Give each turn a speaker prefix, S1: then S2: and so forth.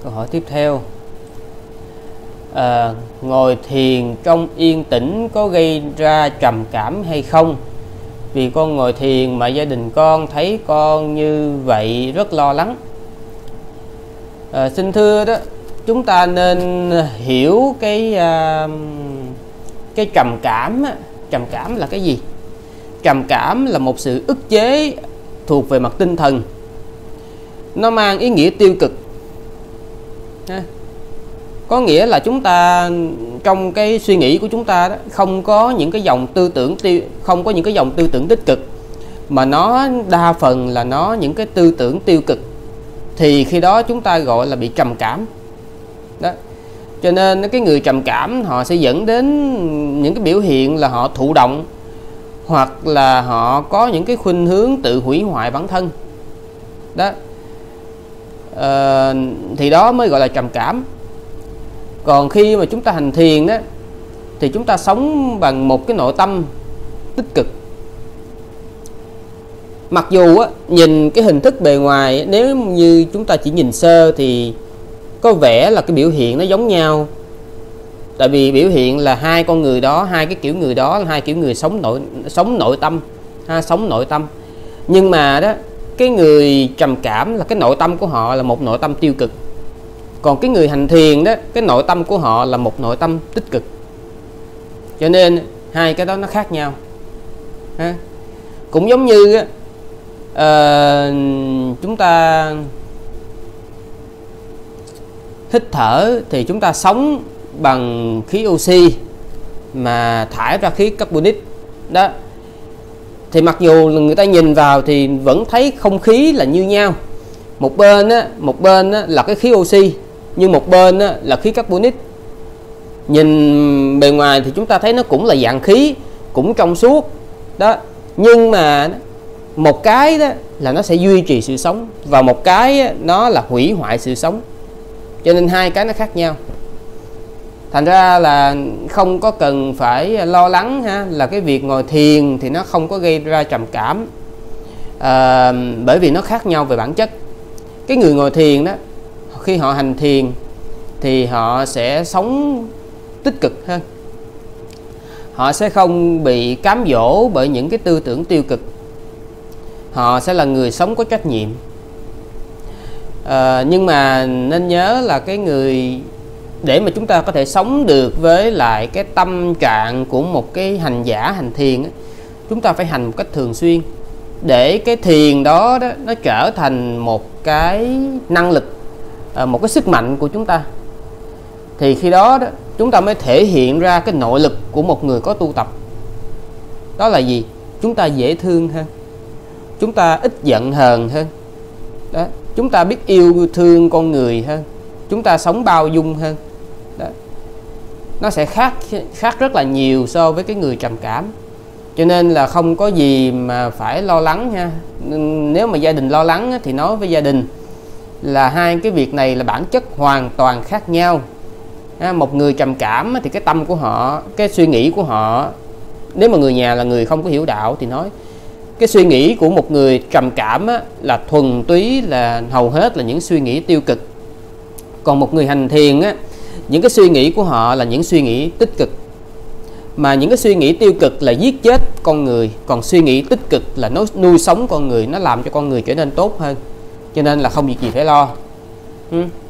S1: Câu hỏi tiếp theo, ngồi thiền trong yên tĩnh có gây ra trầm cảm hay không? Vì con ngồi thiền mà gia đình con thấy con như vậy rất lo lắng. Xin thưa đó, chúng ta nên hiểu cái trầm cảm á. Trầm cảm là cái gì? Trầm cảm là một sự ức chế thuộc về mặt tinh thần. Nó mang ý nghĩa tiêu cực. Có nghĩa là chúng ta trong cái suy nghĩ của chúng ta đó, không có những cái dòng tư tưởng tích cực, mà nó đa phần là những cái tư tưởng tiêu cực, thì khi đó chúng ta gọi là bị trầm cảm đó. Cho nên cái người trầm cảm họ sẽ dẫn đến những cái biểu hiện là họ thụ động, hoặc là họ có những cái khuynh hướng tự hủy hoại bản thân đó. Thì đó mới gọi là trầm cảm. Còn khi mà chúng ta hành thiền đó, thì chúng ta sống bằng một cái nội tâm tích cực. Mặc dù á, nhìn cái hình thức bề ngoài, nếu như chúng ta chỉ nhìn sơ thì có vẻ là cái biểu hiện nó giống nhau. Tại vì biểu hiện là hai con người đó, hai cái kiểu người đó là hai kiểu người sống nội tâm. Nhưng mà đó, cái người trầm cảm là cái nội tâm của họ là một nội tâm tiêu cực. Còn cái người hành thiền đó, cái nội tâm của họ là một nội tâm tích cực. Cho nên hai cái đó nó khác nhau. Cũng giống như chúng ta hít thở thì chúng ta sống bằng khí oxy mà thải ra khí carbonic đó. Thì mặc dù người ta nhìn vào thì vẫn thấy không khí là như nhau. Một bên là cái khí oxy, nhưng một bên là khí carbonic. Nhìn bề ngoài thì chúng ta thấy nó cũng là dạng khí, cũng trong suốt đó. Nhưng mà một cái đó là nó sẽ duy trì sự sống, và một cái nó là hủy hoại sự sống. Cho nên hai cái nó khác nhau. Thành ra là không có cần phải lo lắng là cái việc ngồi thiền thì nó không có gây ra trầm cảm, bởi vì nó khác nhau về bản chất. Cái người ngồi thiền đó, khi họ hành thiền thì họ sẽ sống tích cực hơn. Họ sẽ không bị cám dỗ bởi những cái tư tưởng tiêu cực. Họ sẽ là người sống có trách nhiệm. Nhưng mà nên nhớ là cái người, để mà chúng ta có thể sống được với lại cái tâm trạng của một cái hành giả hành thiền, chúng ta phải hành một cách thường xuyên, để cái thiền đó nó trở thành một cái năng lực, một cái sức mạnh của chúng ta. Thì khi đó chúng ta mới thể hiện ra cái nội lực của một người có tu tập. Đó là gì? Chúng ta dễ thương hơn, chúng ta ít giận hờn hơn đó. Chúng ta biết yêu thương con người hơn, chúng ta sống bao dung hơn đó. Nó sẽ khác rất là nhiều so với cái người trầm cảm. Cho nên là không có gì mà phải lo lắng nha. Nếu mà gia đình lo lắng thì nói với gia đình là hai cái việc này là bản chất hoàn toàn khác nhau. Một người trầm cảm thì cái tâm của họ, cái suy nghĩ của họ, nếu mà người nhà là người không có hiểu đạo thì nói cái suy nghĩ của một người trầm cảm là thuần túy, là hầu hết là những suy nghĩ tiêu cực. Còn một người hành thiền những cái suy nghĩ của họ là những suy nghĩ tích cực. Mà những cái suy nghĩ tiêu cực là giết chết con người, còn suy nghĩ tích cực là nó nuôi sống con người, nó làm cho con người trở nên tốt hơn. Cho nên là không việc gì phải lo.